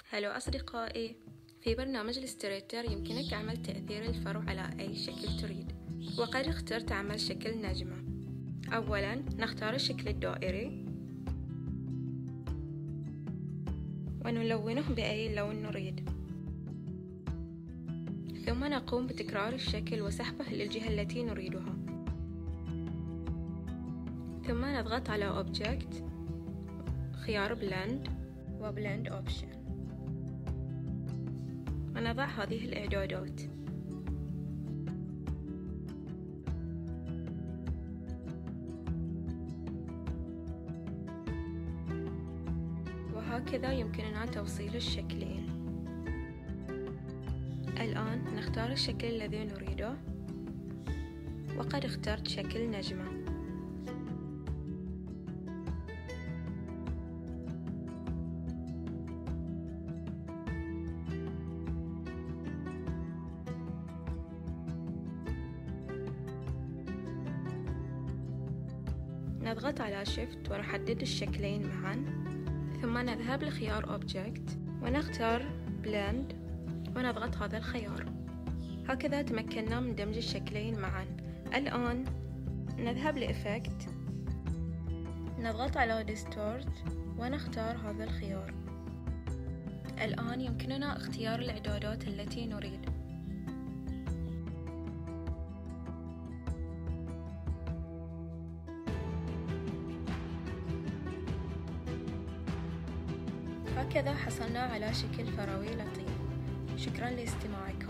هلو أصدقائي، في برنامج الإلستريتور يمكنك عمل تأثير الفرو على أي شكل تريد، وقد اخترت عمل شكل نجمة. أولا نختار الشكل الدائري ونلونه بأي لون نريد، ثم نقوم بتكرار الشكل وسحبه للجهة التي نريدها، ثم نضغط على Object، خيار Blend و Blend Option، ونضع هذه الإعدادات. وهكذا يمكننا توصيل الشكلين. الآن نختار الشكل الذي نريده، وقد اخترت شكل نجمة. نضغط على Shift ونحدد الشكلين معا، ثم نذهب لخيار Object ونختار Blend ونضغط هذا الخيار. هكذا تمكنا من دمج الشكلين معا. الآن نذهب لإفكت، نضغط على Distort ونختار هذا الخيار. الآن يمكننا اختيار الإعدادات التي نريد. هكذا حصلنا على شكل فروي لطيف. شكرا لاستماعكم.